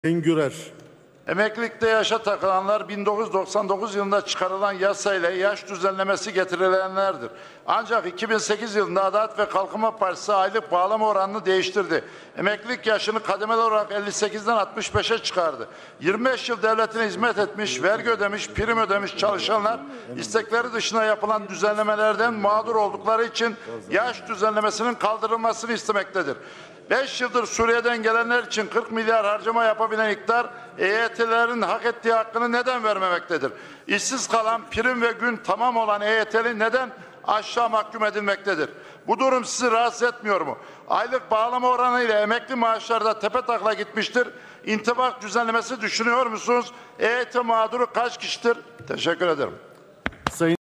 Gürer. Emeklilikte yaşa takılanlar 1999 yılında çıkarılan yasayla yaş düzenlemesi getirilenlerdir. Ancak 2008 yılında Adalet ve Kalkınma Partisi aylık bağlama oranını değiştirdi. Emeklilik yaşını kademeli olarak 58'den 65'e çıkardı. 25 yıl devletine hizmet etmiş, vergi ödemiş, prim ödemiş çalışanlar istekleri dışında yapılan düzenlemelerden mağdur oldukları için yaş düzenlemesinin kaldırılmasını istemektedir. 5 yıldır Suriye'den gelenler için 40 milyar harcama yapabilen iktidar EYT'lilerin hak ettiği hakkını neden vermemektedir? İşsiz kalan, prim ve gün tamam olan EYT'li neden aşağı mahkum edilmektedir? Bu durum sizi rahatsız etmiyor mu? Aylık bağlama oranı ile emekli maaşları da tepetaklak gitmiştir. İntibak düzenlemesi düşünüyor musunuz? EYT mağduru kaç kişidir? Teşekkür ederim. Sayın